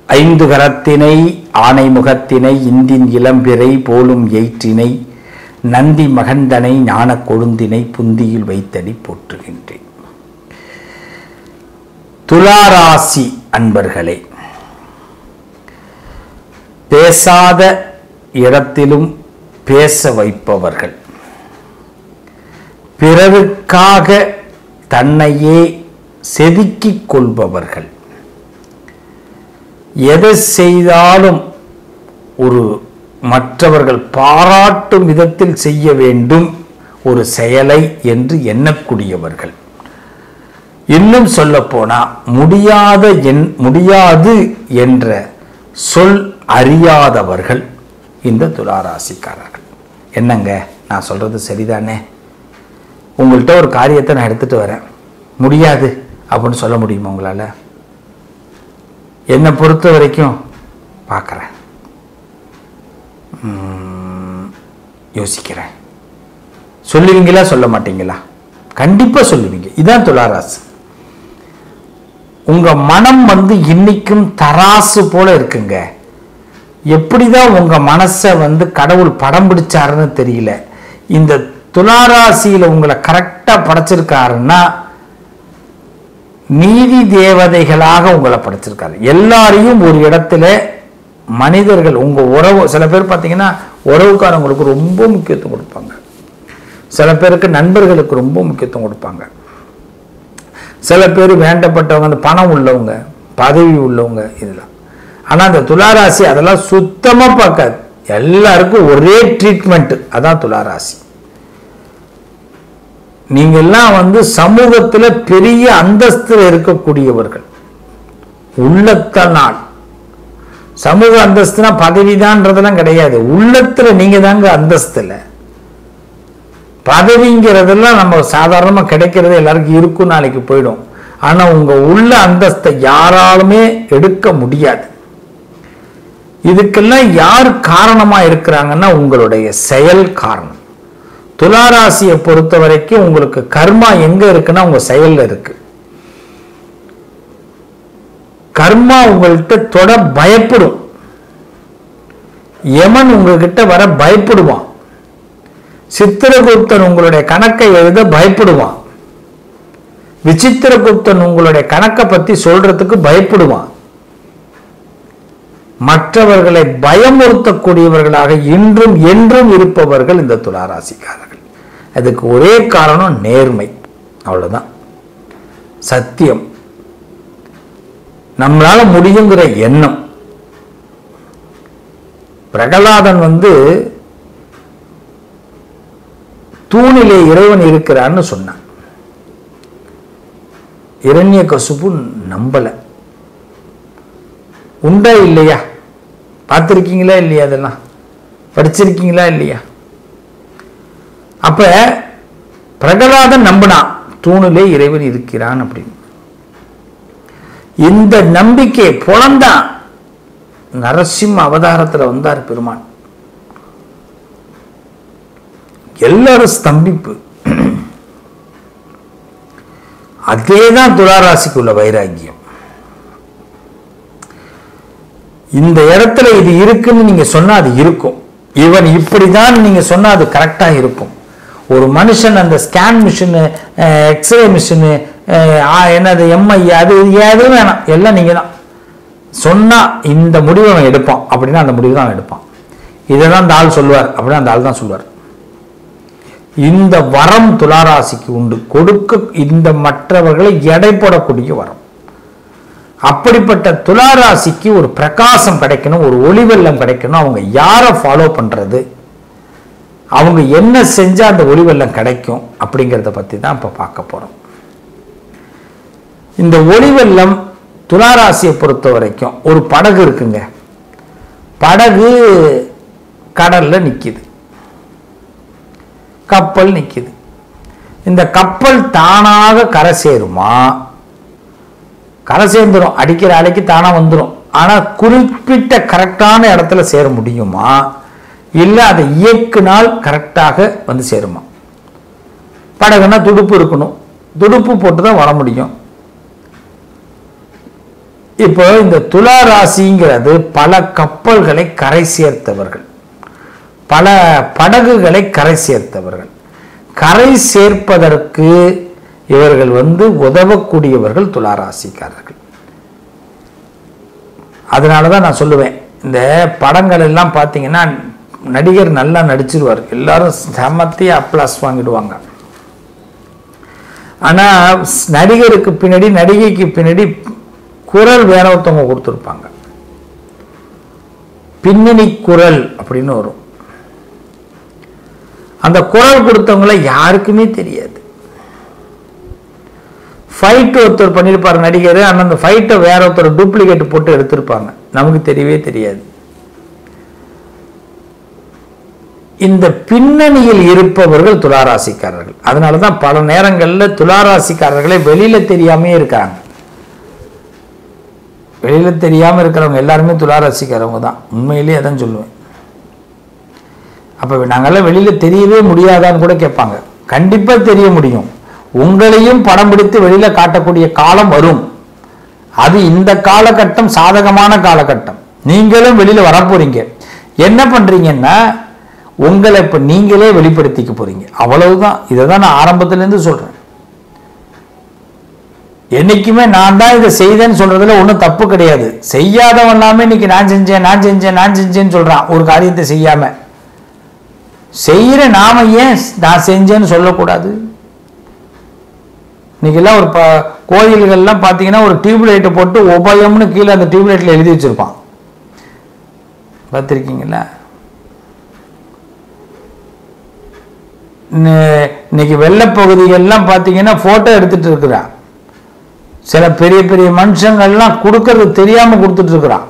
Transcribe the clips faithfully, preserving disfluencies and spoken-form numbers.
ஐந்து கரத்தினை ஆனை முகத்தினை இந்தின் இளம்பிறை போலும் எயிற்றினை நந்தி மகந்தனை ஞான கொழுந்தினை புந்தியில் வைத்தடி போற்றுகின்றேன். துளாராசி அன்பர்களே, பேசாத இடத்திலும் பேச வைப்பவர்கள், பிறருக்காக தன்னையே செதுக்கிக் கொள்பவர்கள், எதை செய்தாலும் ஒரு மற்றவர்கள் பாராட்டும் விதத்தில் செய்ய வேண்டும் ஒரு செயலை என்று எண்ணக்கூடியவர்கள், இன்னும் சொல்ல போனா முடியாத என் முடியாது என்ற சொல் அறியாதவர்கள் இந்த துளாராசிக்காரர்கள். என்னங்க நான் சொல்றது சரிதானே? உங்கள்கிட்ட ஒரு காரியத்தை நான் எடுத்துட்டு வரேன், முடியாது அப்படின்னு சொல்ல முடியுமா உங்களால? என்னை பொறுத்த வரைக்கும் பார்க்குறேன், யோசிக்கிறேன். சொல்லுவீங்களா சொல்ல மாட்டீங்களா? கண்டிப்பா சொல்லுவீங்க. இதான் துளாராசி. உங்க மனம் வந்து இன்னைக்கும் தராசு போல இருக்குங்க. எப்படிதான் உங்க மனசை வந்து கடவுள் படம் பிடிச்சாருன்னு தெரியல. இந்த துளாராசியில உங்களை கரெக்டா படைச்சிருக்காருன்னா நீதி தேவதைகளாக உங்களை படைச்சிருக்காரு. எல்லாரையும் ஒரு இடத்துல மனிதர்கள், உங்க உறவு, சில பேர் பார்த்தீங்கன்னா உறவுக்காரங்களுக்கு ரொம்ப முக்கியத்துவம் கொடுப்பாங்க, சில பேருக்கு நண்பர்களுக்கு ரொம்ப முக்கியத்துவம் கொடுப்பாங்க, சில பேர் வேண்டப்பட்டவங்க, அந்த பணம் உள்ளவங்க, பதவி உள்ளவங்க, இதெல்லாம். ஆனால் அந்த துளாராசி அதெல்லாம் சுத்தமாக பார்க்காது. எல்லாருக்கும் ஒரே ட்ரீட்மெண்ட். அதான் துளாராசி. நீங்கெல்லாம் வந்து சமூகத்தில் பெரிய அந்தஸ்தில் இருக்கக்கூடியவர்கள். உள்ளத்தனால் சமூக அந்தஸ்துனா பதவிதான்றதெல்லாம் கிடையாது. உள்ளத்துல நீங்க தாங்க அந்தஸ்துல. பதவிங்கிறதெல்லாம் நம்ம சாதாரணமா கிடைக்கிறது எல்லாருக்கும் இருக்கும், நாளைக்கு போயிடும். ஆனா உங்க உள்ள அந்தஸ்தை யாராலுமே எடுக்க முடியாது. இதுக்கெல்லாம் யார் காரணமா இருக்கிறாங்கன்னா உங்களுடைய செயல் காரணம். துளாராசியை பொறுத்த வரைக்கும் உங்களுக்கு கர்மா எங்க இருக்குன்னா உங்க செயல்ல இருக்கு. கர்மா உங்கள்கிட்ட தொட பயப்படும். யமன் உங்ககிட்ட வர பயப்படுவான். சித்திரகுப்தன் உங்களுடைய கணக்கை எழுத பயப்படுவான். விசித்திரகுப்தன் உங்களுடைய கணக்கை பத்தி சொல்றதுக்கு பயப்படுவான். மற்றவர்களை பயமுறுத்தக்கூடியவர்களாக இன்றும் என்றும் இருப்பவர்கள் இந்த துளாராசிக்காரர்கள். அதுக்கு ஒரே காரணம் நேர்மை, அவ்வளவுதான். சத்தியம், நம்மளால முடியுங்கிற எண்ணம். பிரகலாதன் வந்து தூணிலே இறைவன் இருக்கிறான்னு சொன்னான். இரண்யகசிபு நம்பல. உண்டா இல்லையா? பார்த்திருக்கீங்களா இல்லையா? அதெல்லாம் படிச்சிருக்கீங்களா இல்லையா? அப்ப பிரகலாதன் நம்பினான் தூணிலே இறைவன் இருக்கிறான் அப்படின்னு. இந்த நம்பிக்கை புலந்தான் நரசிம்ம அவதாரத்தில் வந்தார் பெருமான். எல்லாரும் ஸ்தம்பிப்பு. அதேதான் துளாராசிக்குள்ள வைராக்கியம். இந்த இடத்துல இது இருக்குன்னு நீங்க சொன்னா அது இருக்கும். இவன் இப்படிதான் நீங்க சொன்னா அது கரெக்டா இருக்கும். ஒரு மனுஷன் அந்த ஸ்கேன் மிஷின், எக்ஸ்ரே மிஷின், என்னது எம்ஐ, அது எதுவும் வேணாம், எல்லாம் நீங்க தான் சொன்னா இந்த முடிவை அவன் எடுப்பான் அப்படின்னா அந்த முடிவு தான் அவன் எடுப்பான். இதைதான் அந்த ஆள் சொல்லுவார் அப்படின்னா அந்த ஆள் தான் சொல்லுவார். இந்த வரம் துளாராசிக்கு உண்டு. கொடுக்க இந்த மற்றவர்களை எடை போடக்கூடிய வரம். அப்படிப்பட்ட துளாராசிக்கு ஒரு பிரகாசம் கிடைக்கணும், ஒரு ஒளிவெல்லம் கிடைக்கணும். அவங்க யாரை ஃபாலோ பண்றது, அவங்க என்ன செஞ்சா அந்த ஒளிவெல்லம் கிடைக்கும் அப்படிங்கிறத பத்தி தான் இப்ப பார்க்க போறோம். இந்த ஒளிவெல்லம் துளாராசியை பொறுத்த வரைக்கும் ஒரு படகு இருக்குங்க. படகு கடல்ல நிக்குது, கப்பல் நிக்குது. இந்த கப்பல் தானாக கரை சேருமா? கரை சேர்ந்துடும், அடிக்கிற அலைக்கு தானா வந்துடும். ஆனா குறிப்பிட்ட கரெக்டான இடத்துல சேர முடியுமா? இல்ல அதை இயக்குனால் கரெக்டாக வந்து சேருமா? படகுனா துடுப்பு இருக்கணும், துடுப்பு போட்டு தான் வர முடியும். இப்போ இந்த துலா ராசிங்கிறது பல கப்பல்களை கரை சேர்த்தவர்கள், பல படகுகளை கரை சேர்த்தவர்கள். கரை சேர்ப்பதற்கு இவர்கள் வந்து உதவக்கூடியவர்கள் துலா ராசிக்காரர்கள். அதனாலதான் நான் சொல்லுவேன், இந்த படங்கள் எல்லாம் பார்த்தீங்கன்னா நடிகர் நல்லா நடிச்சிருவார், எல்லாரும் சமத்தியா அப்ளாஸ் வாங்கிடுவாங்க. ஆனா நடிகருக்கு பின்னாடி நடிகைக்கு பின்னாடி குரல் வேற ஒருத்தவங்க கொடுத்துருப்பாங்க, பின்னணி குரல் அப்படின்னு வரும். அந்த குரல் கொடுத்தவங்கள யாருக்குமே தெரியாது. ஃபைட் ஒருத்தர் பண்ணியிருப்பார் நடிகர், ஆனால் அந்த ஃபைட்டை வேற ஒருத்தர் டூப்ளிகேட் போட்டு எடுத்திருப்பாங்க, நமக்கு தெரியவே தெரியாது. இந்த பின்னணியில் இருப்பவர்கள் துளாராசிக்காரர்கள். அதனாலதான் பல நேரங்களில் துளாராசிக்காரர்களை வெளியில தெரியாமே இருக்காங்க. வெளியில தெரியாம இருக்கிறவங்க எல்லாருமே துளாராசிக்காரவங்க தான், உண்மையிலேயே அதான் சொல்லுவேன். அப்ப நாங்கெல்லாம் வெளியில தெரியவே முடியாதான்னு கூட கேட்பாங்க. கண்டிப்பா தெரிய முடியும். உங்களையும் படம் பிடித்து வெளியில காட்டக்கூடிய காலம் வரும். அது இந்த காலகட்டம் சாதகமான காலகட்டம். நீங்களும் வெளியில வரப்போறீங்க. என்ன பண்றீங்கன்னா உங்களை இப்ப நீங்களே வெளிப்படுத்திக்க போறீங்க, அவ்வளவுதான். இதை தான் நான் ஆரம்பத்துல இருந்து சொல்றேன். என்னைக்குமே நான் தான் இதை செய்தேன்னு சொல்றதுல ஒன்றும் தப்பு கிடையாது. செய்யாதவன் எல்லாமே இன்னைக்கு நான் செஞ்சேன் நான் செஞ்சேன் நான் செஞ்சேன்னு சொல்றான், ஒரு காரியத்தை செய்யாம. செய்யற நாம ஏன் நான் செஞ்சேன்னு சொல்லக்கூடாது? இன்னைக்கெல்லாம் ஒரு ப கோயில்கள்லாம் பார்த்தீங்கன்னா ஒரு டியூப்லைட்டை போட்டு உபயம்னு கீழே அந்த டியூப்லைட்டில் எழுதி வச்சிருப்பான், பார்த்துருக்கீங்களா? இன்னைக்கு வெள்ளப்பகுதிகள்லாம் பார்த்தீங்கன்னா ஃபோட்டோ எடுத்துட்டு இருக்கிறான். சில பெரிய பெரிய மனுஷங்கள்லாம் கொடுக்கறது தெரியாம கொடுத்துட்டு இருக்கிறான்.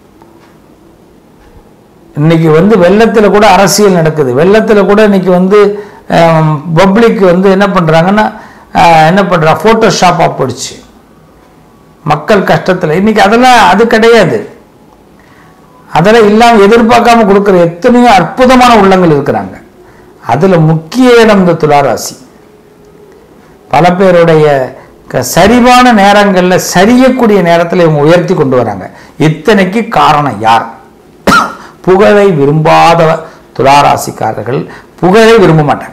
இன்னைக்கு வந்து வெள்ளத்தில் கூட அரசியல் நடக்குது. வெள்ளத்தில் கூட இன்னைக்கு வந்து பப்ளிக் வந்து என்ன பண்றாங்கன்னா என்ன பண்றா, போட்டோஷாப்பா போயிடுச்சு மக்கள் கஷ்டத்தில். இன்னைக்கு அதெல்லாம் அது கிடையாது. அதெல்லாம் இல்லாம எதிர்பார்க்காம கொடுக்கிற எத்தனையோ அற்புதமான உள்ளங்கள் இருக்கிறாங்க. அதுல முக்கிய இடம் இந்த துளாராசி. பல பேருடைய சரிவான நேரங்கள்ல சரியக்கூடிய நேரத்தில் இவங்க உயர்த்தி கொண்டு வராங்க. இத்தனைக்கு காரணம் யார்? புகழை விரும்பாத துளாராசிக்காரர்கள் புகழை விரும்ப மாட்டாங்க.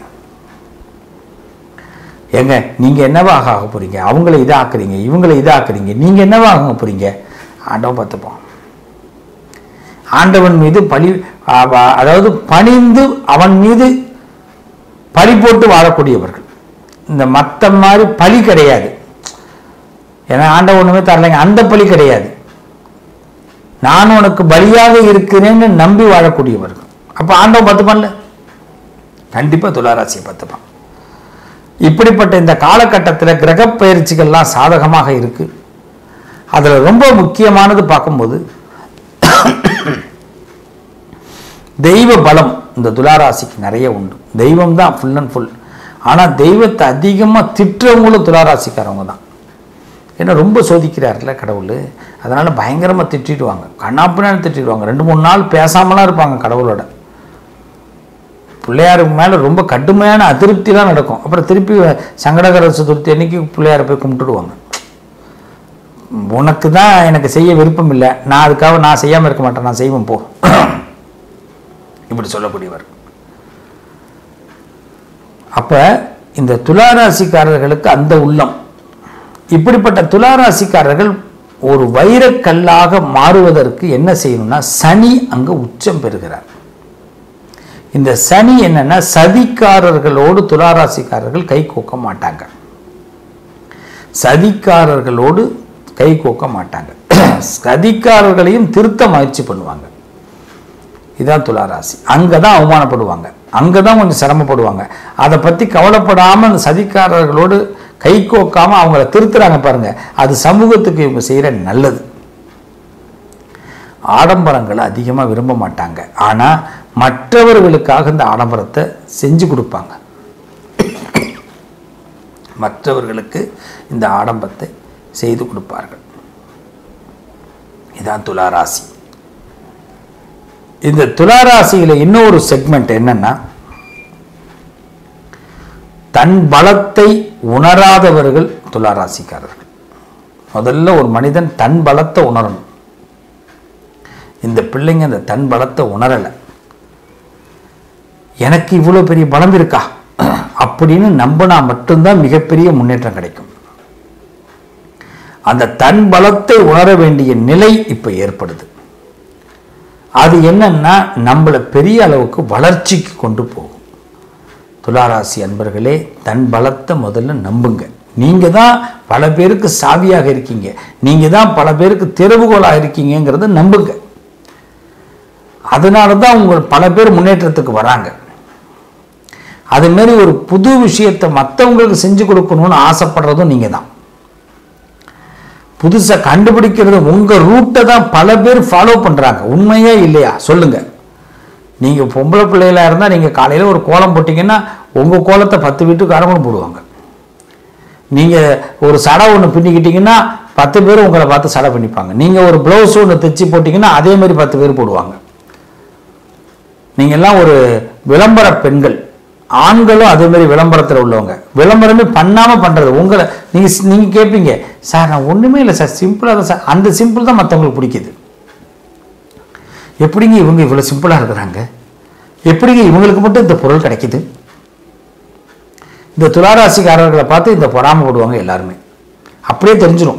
ஏங்க நீங்க என்னவாக ஆக போறீங்க? அவங்களை இதாக்குறீங்க, இவங்களை இதாக்குறீங்க, நீங்க என்னவாக போறீங்க? ஆண்டவன் பார்த்துப்போம். ஆண்டவன் மீது பழி, அதாவது பணிந்து அவன் மீது பழி போட்டு வாழக்கூடியவர்கள். இந்த மற்ற மாதிரி பழி கிடையாது. ஏன்னா ஆண்டவன் ஒண்ணுமே தரலைங்க, அந்த பழி கிடையாது. நான் உனக்கு பலியாக இருக்கிறேன்னு நம்பி வாழக்கூடியவர்கள். அப்ப ஆண்டவன் பார்த்துப்பான்ல, கண்டிப்பா துளாராசியை பார்த்துப்பான். இப்படிப்பட்ட இந்த காலகட்டத்தில் கிரக பயிற்சிகள்லாம் சாதகமாக இருக்கு. அதுல ரொம்ப முக்கியமானது பார்க்கும்போது தெய்வ பலம் இந்த துளாராசிக்கு நிறைய உண்டு. தெய்வம் தான் ஃபுல் அண்ட் ஃபுல். ஆனா தெய்வத்தை அதிகமா திட்டுறவங்களும் துளாராசிக்காரவங்க தான். ஏன்னா ரொம்ப சோதிக்கிறார்ல கடவுள், அதனால பயங்கரமா திட்டிடுவாங்க, கண்ணாப்பினாலும் திட்டிடுவாங்க. ரெண்டு மூணு நாள் பேசாமலாம் இருப்பாங்க கடவுளோட. பிள்ளையாருக்கு மேலே ரொம்ப கடுமையான அதிருப்திலாம் நடக்கும். அப்புறம் திருப்பி சங்கடகர சதுர்த்தி அன்னைக்கு பிள்ளையாரை போய் கும்பிட்டுடுவாங்க. உனக்கு தான் எனக்கு செய்ய விருப்பம் இல்லை, நான் அதுக்காக நான் செய்யாமல் இருக்க மாட்டேன், நான் செய்வேன் போ, இப்படி சொல்லக்கூடியவர். அப்ப இந்த துளாராசிக்காரர்களுக்கு அந்த உள்ளம். இப்படிப்பட்ட துளாராசிக்காரர்கள் ஒரு வைரக்கல்லாக மாறுவதற்கு என்ன செய்யணும்னா, சனி அங்க உச்சம் பெறுகிறார். இந்த சனி என்னன்னா, சதிக்காரர்களோடு துளாராசிக்காரர்கள் கை கோக்க மாட்டாங்க. சதிக்காரர்களோடு கை கோக்க மாட்டாங்க. சதிக்காரர்களையும் திருத்த முயற்சி பண்ணுவாங்க. இதான் துளாராசி. அங்கதான் அவமானப்படுவாங்க, அங்கதான் கொஞ்சம் சிரமப்படுவாங்க. அதை பத்தி கவலைப்படாம அந்த சதிக்காரர்களோடு கை கோக்காம அவங்கள திருத்துறாங்க பாருங்க, அது சமூகத்துக்கு இவங்க செய்யற நல்லது. ஆடம்பரங்களை அதிகமா விரும்ப மாட்டாங்க. ஆனா மற்றவர்களுக்காக இந்த ஆடம்பரத்தை செஞ்சு கொடுப்பாங்க. மற்றவர்களுக்கு இந்த ஆடம்பரத்தை செய்து கொடுப்பார்கள். இதான் துளாராசி. இந்த துளாராசியில இன்னொரு செக்மெண்ட் என்னன்னா, தன் பலத்தை உணராதவர்கள் துளாராசிக்காரர்கள். முதல்ல ஒரு மனிதன் தன் பலத்தை உணரணும். இந்த பிள்ளைங்க அந்த தன் பலத்தை உணரலை. எனக்கு இவ்வளோ பெரிய பலம் இருக்கா அப்படின்னு நம்பினா மட்டும்தான் மிகப்பெரிய முன்னேற்றம் கிடைக்கும். அந்த தன் பலத்தை உணர வேண்டிய நிலை இப்ப ஏற்படுது. அது என்னன்னா நம்மளை பெரிய அளவுக்கு வளர்ச்சிக்கு கொண்டு போகும். துளாராசி அன்பர்களே, தன் பலத்தை முதல்ல நம்புங்க. நீங்க தான் பல பேருக்கு சாவியாக இருக்கீங்க, நீங்க தான் பல பேருக்கு திறவுகோலாக இருக்கீங்கிறத நம்புங்க. அதனால தான் உங்கள் பல பேர் முன்னேற்றத்துக்கு வராங்க. அது மாதிரி ஒரு புது விஷயத்தை மற்றவங்களுக்கு செஞ்சு கொடுக்கணும்னு ஆசைப்படுறதும் நீங்க தான். புதுசா கண்டுபிடிக்கிறது உங்க ரூட்டை தான் பல பேர் ஃபாலோ பண்றாங்க. உண்மையா இல்லையா சொல்லுங்க. நீங்க பொம்பளை பிள்ளைகளா இருந்தா நீங்க காலையில ஒரு கோலம் போட்டீங்கன்னா உங்க கோலத்தை பத்து வீட்டுக்காரங்களும் போடுவாங்க. நீங்க ஒரு சடை ஒன்று பின்னிக்கிட்டீங்கன்னா பத்து பேர் உங்களை பார்த்து சடை பின்னிப்பாங்க. நீங்க ஒரு பிளவுஸ் ஒன்று தைச்சு போட்டீங்கன்னா அதே மாதிரி பத்து பேர் போடுவாங்க. நீங்க எல்லாம் ஒரு விளம்பர பெண்கள். ஆண்களும் அதே மாதிரி விளம்பரத்தில் உள்ளவங்க. விளம்பரமே பண்ணாம பண்றது உங்களை நீங்க நீங்க கேட்பீங்க, சார் நான் ஒண்ணுமே இல்லை சார், சிம்பிளா தான் சார். அந்த சிம்பிள் தான் மற்றவங்களுக்கு பிடிக்குது. எப்படிங்க இவங்க இவ்வளவு சிம்பிளா இருக்கிறாங்க, எப்படிங்க இவங்களுக்கு மட்டும் இந்த பொருள் கிடைக்குது? இந்த துளாராசிக்காரர்களை பார்த்து இந்த பொறாமப்படுவாங்க எல்லாருமே. அப்படியே தெரிஞ்சிடும்.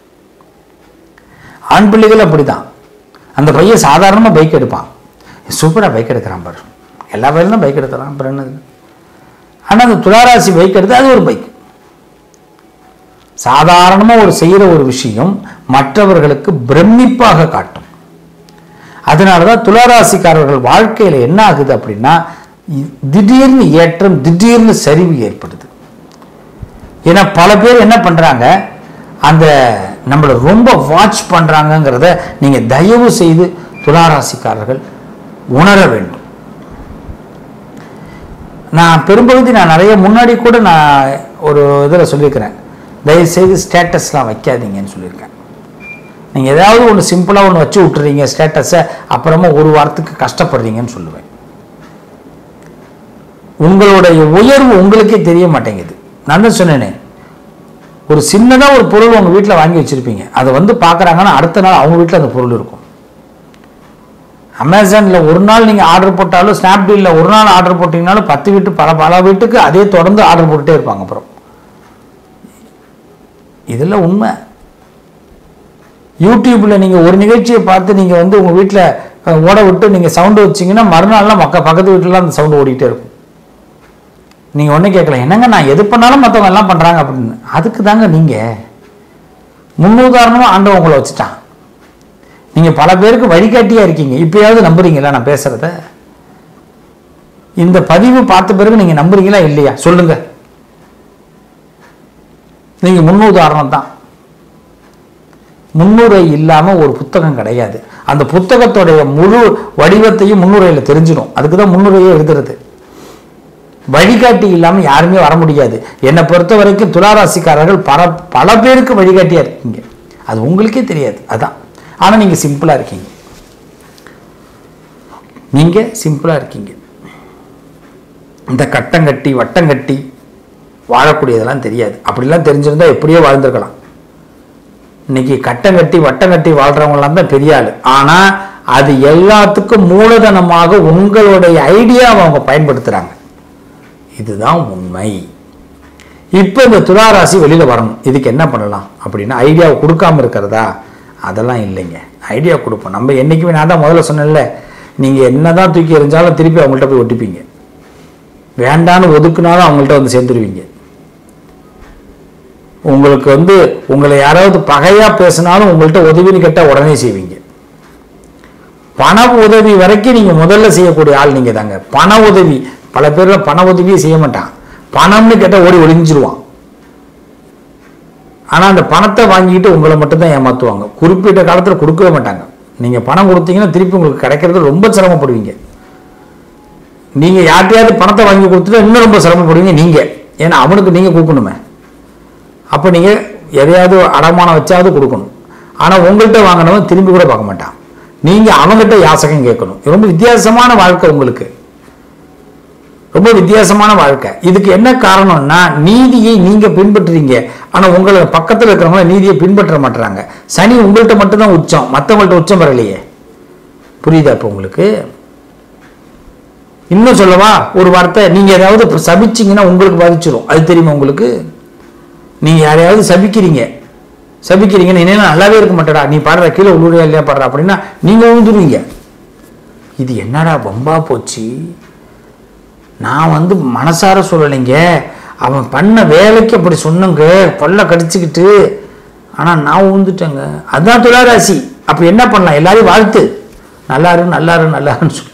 ஆண் பிள்ளைகள் அப்படிதான். அந்த பையன் சாதாரணமா பைக் எடுப்பான், சூப்பரா பைக் எடுக்கிறான் பாரு, எல்லா பையனும் தான் பைக் எடுத்துறான் அப்புறம் என்னது. ஆனா அந்த துளாராசி பைக் எடுத்து அது ஒரு பைக். சாதாரணமா ஒரு செய்யற ஒரு விஷயம் மற்றவர்களுக்கு பிரமிப்பாக காட்டும். அதனாலதான் துளாராசிக்காரர்கள் வாழ்க்கையில என்ன ஆகுது அப்படின்னா திடீர்னு ஏற்றம், திடீர்னு சரிவு ஏற்படுது. ஏன்னா பல பேர் என்ன பண்றாங்க, அந்த நம்மளை ரொம்ப வாட்ச் பண்றாங்கிறத நீங்க தயவு செய்து துளாராசிக்காரர்கள் உணர வேண்டும். நான் பெரும்பகுதி நான் நிறைய முன்னாடி கூட நான் ஒரு இதில் சொல்லியிருக்கிறேன், தயவுசெய்து ஸ்டேட்டஸ்லாம் வைக்காதீங்கன்னு சொல்லியிருக்கேன். நீங்கள் ஏதாவது ஒன்று சிம்பிளாக ஒன்று வச்சு விட்டுறீங்க ஸ்டேட்டஸை, அப்புறமா ஒரு வாரத்துக்கு கஷ்டப்படுறீங்கன்னு சொல்லுவேன். உங்களுடைய உயர்வு உங்களுக்கே தெரிய மாட்டேங்குது. நான் தான் சொன்னேனே, ஒரு சின்னதாக ஒரு பொருள் உங்கள் வீட்டில் வாங்கி வச்சுருப்பீங்க, அதை வந்து பார்க்குறாங்கன்னா அடுத்த நாள் அவங்க வீட்டில் அந்த பொருள் இருக்கும். அமேசானில் ஒரு நாள் நீங்கள் ஆர்டர் போட்டாலும், ஸ்னாப்டீலில் ஒரு நாள் ஆர்டர் போட்டிங்கனாலும் பத்து வீட்டு பல பல வீட்டுக்கு அதே தொடர்ந்து ஆர்டர் போட்டுட்டே இருப்பாங்க. அப்புறம் இதெல்லாம் உண்மை. யூடியூப்பில் நீங்கள் ஒரு நிகழ்ச்சியை பார்த்து நீங்கள் வந்து உங்கள் வீட்டில் ஓட விட்டு நீங்கள் சவுண்டு வச்சிங்கன்னா மறுநாள்லாம் மக்க பக்கத்து வீட்டிலலாம் அந்த சவுண்டு ஓடிக்கிட்டே இருக்கும். நீங்கள் ஒன்றும் கேட்கலாம், என்னங்க நான் எது பண்ணாலும் மற்றவங்க எல்லாம் பண்ணுறாங்க அப்படின்னு. அதுக்கு தாங்க நீங்கள் முன்னுதாரணமாக ஆண்டவன் உங்களை வச்சுட்டான். நீங்க பல பேருக்கு வழிகாட்டியா இருக்கீங்க. இப்பயாவது நம்புறீங்களா நான் பேசுறத? இந்த பதிவு பார்த்த பிறகு நீங்க நம்புறீங்களா இல்லையா சொல்லுங்க. நீங்க முன்னுதாரணம் தான். முன்னுரை இல்லாம ஒரு புத்தகம் கிடையாது. அந்த புத்தகத்தோடைய முழு வடிவத்தையும் முன்னுரையில தெரிஞ்சிடும். அதுக்குதான் முன்னுரையே எழுதுறது. வழிகாட்டி இல்லாம யாருமே வர முடியாது. என்னை பொறுத்த வரைக்கும் துளாராசிக்காரர்கள் பல பல பேருக்கு வழிகாட்டியா இருக்கீங்க, அது உங்களுக்கே தெரியாது. அதான். ஆனா நீங்க சிம்பிளா இருக்கீங்க. நீங்க சிம்பிளா இருக்கீங்க. இந்த கட்டம் கட்டி வட்டம் கட்டி வாழக்கூடியதெல்லாம் தெரியாது. அப்படிலாம் தெரிஞ்சிருந்தா எப்படியோ வாழ்ந்துருக்கலாம். இன்னைக்கு கட்டம் கட்டி வட்டம் கட்டி வாழ்றவங்கலாம் தான் பெரிய ஆளு. ஆனா அது எல்லாத்துக்கும் மூலதனமாக உங்களுடைய ஐடியாவை அவங்க பயன்படுத்துறாங்க. இதுதான் உண்மை. இப்ப இந்த துளாராசி வெளியில வரணும். இதுக்கு என்ன பண்ணலாம் அப்படின்னா, ஐடியாவை கொடுக்காம இருக்கிறதா? அதெல்லாம் இல்லைங்க. ஐடியா கொடுப்போம். நம்ம என்னைக்குமே, நான் தான் முதல்ல சொன்னேன்ல, நீங்க என்னதான் தூக்கி எறிஞ்சாலும் திருப்பி அவங்கள்ட்ட போய் ஒட்டிப்பீங்க. வேண்டான்னு ஒதுக்குனாலும் அவங்கள்ட்ட வந்து சேர்ந்துருவீங்க. உங்களுக்கு வந்து உங்களை யாராவது பகையா பேசினாலும் உங்கள்கிட்ட உதவின்னு கேட்டால் உடனே செய்வீங்க. பண உதவி வரைக்கும் நீங்க முதல்ல செய்யக்கூடிய ஆள் நீங்க தாங்க. பண உதவி, பல பேர்ல பண உதவியே செய்ய மாட்டான். பணம்னு கேட்டால் ஓடி ஒளிஞ்சிருவான். ஆனா அந்த பணத்தை வாங்கிட்டு உங்களை மட்டும்தான் ஏமாத்துவாங்க. குறிப்பிட்ட காலத்துல கொடுக்கவே மாட்டாங்க. நீங்க பணம் கொடுத்தீங்கன்னா திருப்பி உங்களுக்கு கிடைக்கிறது ரொம்ப சிரமப்படுவீங்க. நீங்க யார்ட்டையாவது பணத்தை வாங்கி கொடுத்துட்டா இன்னும் ரொம்ப சிரமப்படுவீங்க நீங்க. ஏன்னா அவனுக்கு நீங்க கொடுக்கணுமே. அப்ப நீங்க எதையாவது அடமானம் வச்சாவது கொடுக்கணும். ஆனா உங்கள்கிட்ட வாங்கினவன் திரும்பி கூட பார்க்க மாட்டான். நீங்க அவங்ககிட்ட யாசகம் கேட்கணும். ரொம்ப வித்தியாசமான வாழ்க்கை உங்களுக்கு, ரொம்ப வித்தியாசமான வாழ்க்கை. இதுக்கு என்ன காரணம்னா, நீதியை நீங்க பின்பற்றுறீங்க, ஆனால் உங்களை பக்கத்தில் இருக்கிறவங்கள நீதியை பின்பற்ற மாட்டுறாங்க. சனி உங்கள்கிட்ட மட்டும்தான் உச்சம், மற்றவங்கள்ட்ட உச்சம் வரலையே. புரியுதா இப்போ உங்களுக்கு? இன்னும் சொல்லவா ஒரு வார்த்தை, நீங்கள் ஏதாவது சபிச்சிங்கன்னா உங்களுக்கு பாதிச்சிடும். அது தெரியுமா உங்களுக்கு? நீங்கள் யாரையாவது சபிக்கிறீங்க சபிக்கிறீங்கன்னு என்ன நல்லாவே இருக்க மாட்டேடா, நீ பாடுற கீழே உள்ளூரியா இல்லையா பாடுற அப்படின்னா நீங்கள் விழுந்துருவீங்க. இது என்னடா பம்பா போச்சு. நான் வந்து மனசார சொல்லலைங்க, அவன் பண்ண வேலைக்கு அப்படி சொன்னங்க, பல்ல கடிச்சுக்கிட்டு. ஆனால் நான் விழுந்துட்டேங்க. அதுதான் துளாராசி. அப்போ என்ன பண்ணலாம்? எல்லாரையும் வாழ்த்து, நல்லாரு நல்லாரு நல்லாருன்னு சொல்லு.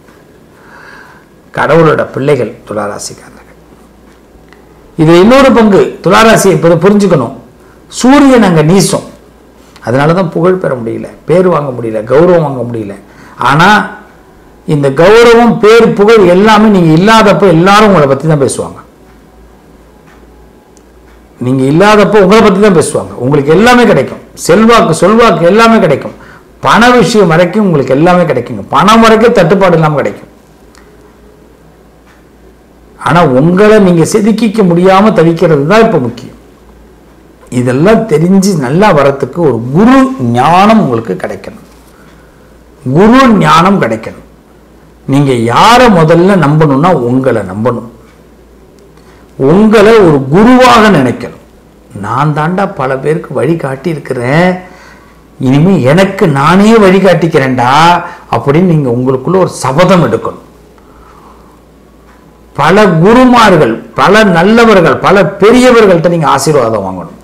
கடவுளோட பிள்ளைகள் துளாராசிக்காரர்கள். இது இன்னொரு பங்கு துளாராசியை புரிஞ்சுக்கணும். சூரியன் அங்கே நீசம், அதனால தான் புகழ் பெற முடியல, பேர் வாங்க முடியல, கௌரவம் வாங்க முடியல. ஆனால் இந்த கௌரவம் பேர் புகழ் எல்லாமே நீங்கள் இல்லாதப்போ எல்லாரும் உங்களை பற்றி தான் பேசுவாங்க. நீங்கள் இல்லாதப்போ உங்களை பற்றி தான் பேசுவாங்க. உங்களுக்கு எல்லாமே கிடைக்கும், செல்வாக்கு சொல்வாக்கு எல்லாமே கிடைக்கும், பண விஷயம் வரைக்கும் உங்களுக்கு எல்லாமே கிடைக்குங்க. பணம் வரைக்கும் தட்டுப்பாடு இல்லாமல் கிடைக்கும். ஆனால் உங்களை நீங்கள் செதுக்கிக்க முடியாமல் தவிக்கிறது தான் இப்போ முக்கியம். இதெல்லாம் தெரிஞ்சு நல்லா வரத்துக்கு ஒரு குரு ஞானம் உங்களுக்கு கிடைக்கணும். குரு ஞானம் கிடைக்கணும். நீங்கள் யாரை முதல்ல நம்பணும்னா உங்களை நம்பணும். உங்களை ஒரு குருவாக நினைக்கணும். நான் தாண்டா பல பேருக்கு வழிகாட்டி இருக்கிறேன், இனிமே எனக்கு நானே வழிகாட்டிக்கிறேன்டா அப்படின்னு நீங்கள் உங்களுக்குள்ள ஒரு சபதம் எடுக்கணும். பல குருமார்கள், பல நல்லவர்கள், பல பெரியவர்கள்ட்ட நீங்க ஆசீர்வாதம் வாங்கணும்.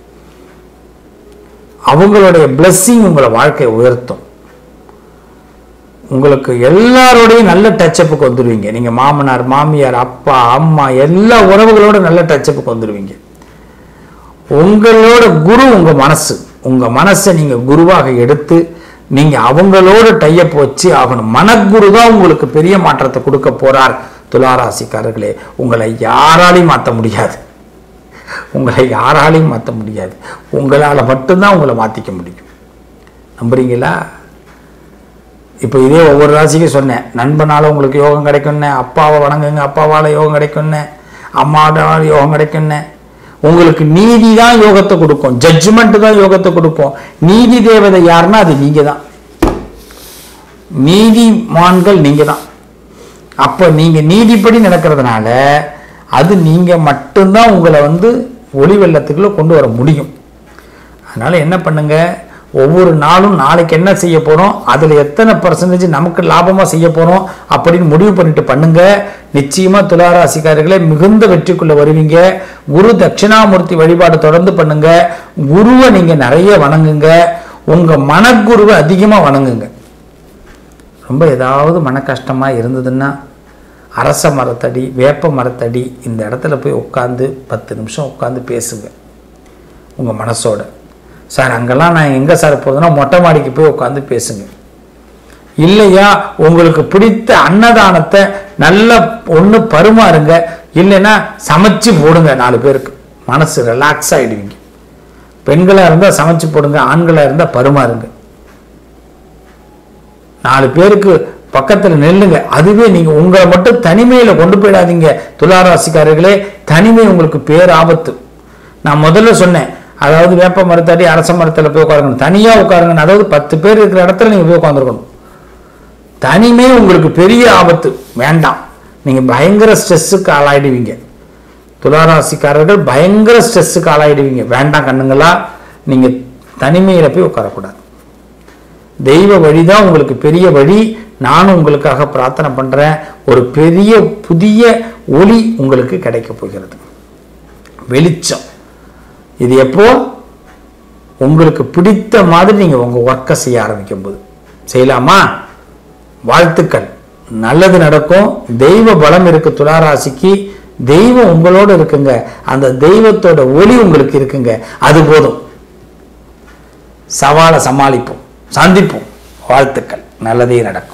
அவங்களுடைய பிளஸ்ஸிங் உங்களை வாழ்க்கையை உயர்த்தும். உங்களுக்கு எல்லாரோடையும் நல்ல டச்சப்புக்கு வந்துடுவீங்க. நீங்க மாமனார், மாமியார், அப்பா, அம்மா எல்லா உறவுகளோட நல்ல டச்சப்புக்கு வந்துடுவீங்க. உங்களோட குரு உங்க மனசு. உங்க மனசை நீங்க குருவாக எடுத்து நீங்க அவங்களோட டையப் வச்சு ஆகணும். மனக்குரு தான் உங்களுக்கு பெரிய மாற்றத்தை கொடுக்க போறார். துளாராசிக்காரர்களே, உங்களை யாராலையும் மாற்ற முடியாது. உங்களை யாராலையும் மாற்ற முடியாது. உங்களால் மட்டும்தான் உங்களை மாற்றிக்க முடியும். நம்புறீங்களா? இப்போ இதே ஒவ்வொரு ராசிக்கும் சொன்னேன். நண்பனால உங்களுக்கு யோகம் கிடைக்கும்னே, அப்பாவை வணங்குங்க, அப்பாவால் யோகம் கிடைக்கும்னே, அம்மாவால யோகம் கிடைக்கும்னே. உங்களுக்கு நீதி தான் யோகத்தை கொடுக்கும், ஜட்ஜ்மெண்ட் தான் யோகத்தை கொடுக்கும். நீதி தேவதை யாருன்னா அது நீங்க தான். நீதிமான்கள் நீங்க தான். அப்போ நீங்க நீதிப்படி நடக்கிறதுனால அது நீங்க மட்டும்தான் உங்களை வந்து ஒளி வெள்ளத்துக்குள்ள கொண்டு வர முடியும். அதனால என்ன பண்ணுங்க, ஒவ்வொரு நாளும் நாளைக்கு என்ன செய்ய போறோம், அதுல எத்தனை பர்சன்டேஜ் நமக்கு லாபமா செய்ய போறோம் அப்படின்னு முடிவு பண்ணிட்டு பண்ணுங்க. நிச்சயமா துளாராசிக்காரர்களே மிகுந்த வெற்றிக்குள்ள வருவீங்க. குரு தட்சிணாமூர்த்தி வழிபாடு தொடர்ந்து பண்ணுங்க. குருவை நீங்க நிறைய வணங்குங்க. உங்க மனக்குருவை அதிகமா வணங்குங்க. ரொம்ப ஏதாவது மன கஷ்டமா இருந்ததுன்னா அரச மரத்தடி, வேப்ப மரத்தடி இந்த இடத்துல போய் உட்காந்து பத்து நிமிஷம் உட்காந்து பேசுங்க உங்க மனசோட. சார் அங்கெல்லாம் நான் எங்கே சார் போகுதுன்னா மொட்டை மாடிக்கு போய் உட்காந்து பேசுங்க. இல்லையா உங்களுக்கு பிடித்த அன்னதானத்தை நல்ல ஒன்று பருமாறுங்க, இல்லைன்னா சமைச்சு போடுங்க. நாலு பேருக்கு மனசு ரிலாக்ஸ் ஆகிடுவீங்க. பெண்களாக இருந்தால் சமைச்சு போடுங்க, ஆண்களாக இருந்தால் பருமாறுங்க. நாலு பேருக்கு பக்கத்தில் நெல்லுங்க. அதுவே நீங்கள் உங்களை மட்டும் தனிமையில் கொண்டு போயிடாதீங்க துளாராசிக்காரர்களே. தனிமை உங்களுக்கு பேராபத்து. நான் முதல்ல சொன்னேன், அதாவது வேப்ப மரத்தாடி அரச மரத்தில் போய் உட்காருங்க, தனியாக உட்காருங்க. அதாவது பத்து பேர் இருக்கிற இடத்துல நீங்கள் போய் உட்காந்துருக்கணும். தனிமை உங்களுக்கு பெரிய ஆபத்து, வேண்டாம். நீங்கள் பயங்கர ஸ்ட்ரெஸ்ஸுக்கு ஆளாயிடுவீங்க. துளாராசிக்காரர்கள் பயங்கர ஸ்ட்ரெஸ்ஸுக்கு ஆளாயிடுவீங்க. வேண்டாம் கண்ணுங்களா, நீங்கள் தனிமையில் போய் உட்காரக்கூடாது. தெய்வ வழிதான் உங்களுக்கு பெரிய வழி. நானும் உங்களுக்காக பிரார்த்தனை பண்றேன். ஒரு பெரிய புதிய ஒளி உங்களுக்கு கிடைக்க போகிறது, வெளிச்சம். இது எப்போ உங்களுக்கு பிடித்த மாதிரி நீங்க உங்க ஒர்க்கை செய்ய ஆரம்பிக்கும் போது செய்யலாமா? வாழ்த்துக்கள், நல்லது நடக்கும். தெய்வ பலம் இருக்கு துளாராசிக்கு. தெய்வம் உங்களோட இருக்குங்க. அந்த தெய்வத்தோட ஒளி உங்களுக்கு இருக்குங்க. அது போதும். சவாலை சமாளிப்போம், சந்திப்போம். வாழ்த்துக்கள், நல்லதே நடக்கும்.